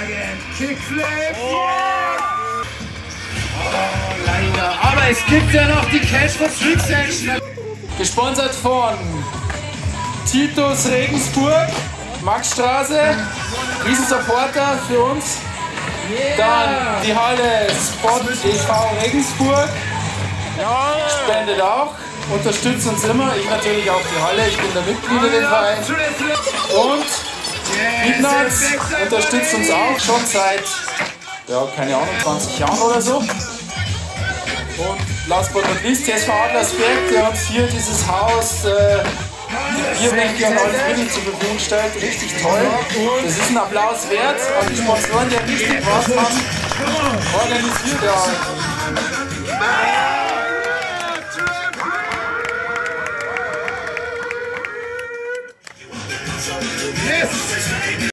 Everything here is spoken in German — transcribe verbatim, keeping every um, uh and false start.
Again. Kickflip. Oh. Oh, leider. Aber es gibt ja noch die Cash for Street Section. Gesponsert von Titus Regensburg, Maxstraße, Riesensupporter für uns. Yeah. Dann die Halle Spot e V Regensburg, spendet auch, unterstützt uns immer. Ich natürlich auch die Halle, ich bin der Mitglied in dem Verein. Und Midnights unterstützt uns auch schon seit, ja, keine Ahnung, zwanzig Jahren oder so. Und last but not least, T S V Adlersberg, der uns hier dieses Haus, äh, Bierbänke und alles Mögliche zur Verfügung stellt. Richtig toll. Das ist ein Applaus wert. Und die Sponsoren, die richtig was haben, organisiert haben.